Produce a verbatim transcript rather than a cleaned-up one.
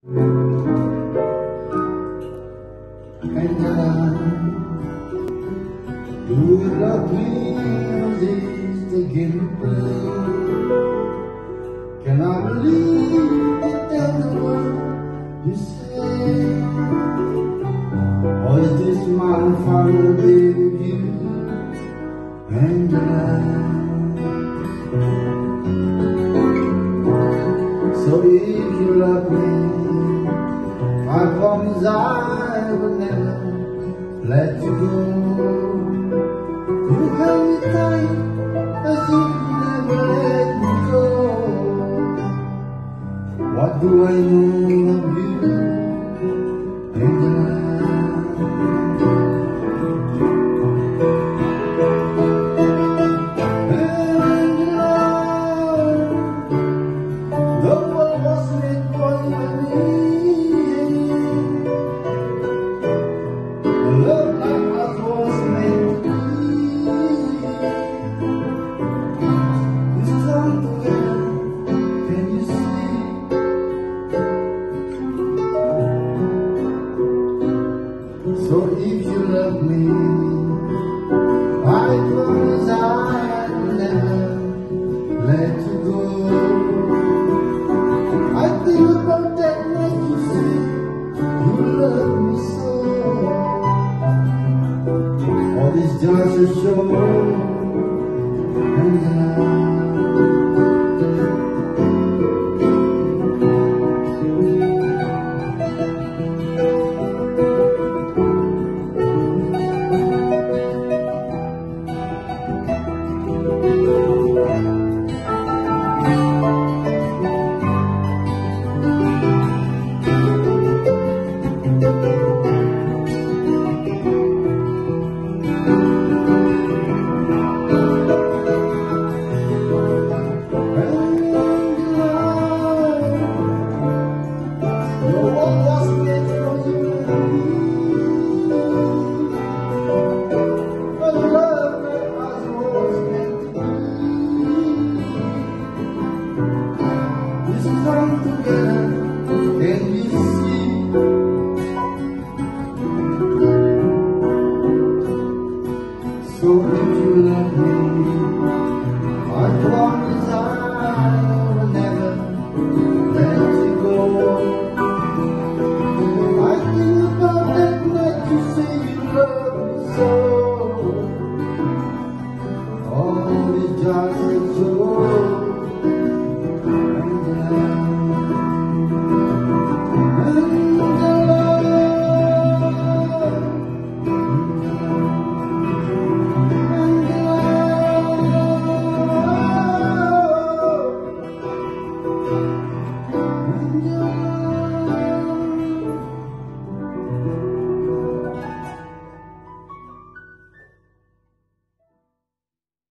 Angela, do you love me as is the game play? Can I believe that every word you say? Or is this my final day with you, Angela? So if you love me, I promise I will never let you go. You held me tight as if you never let me go. What do I know of you, Angela? So if you love me, I promise I'll never let you go. I think about that night you said you love me so. All this just a show, and I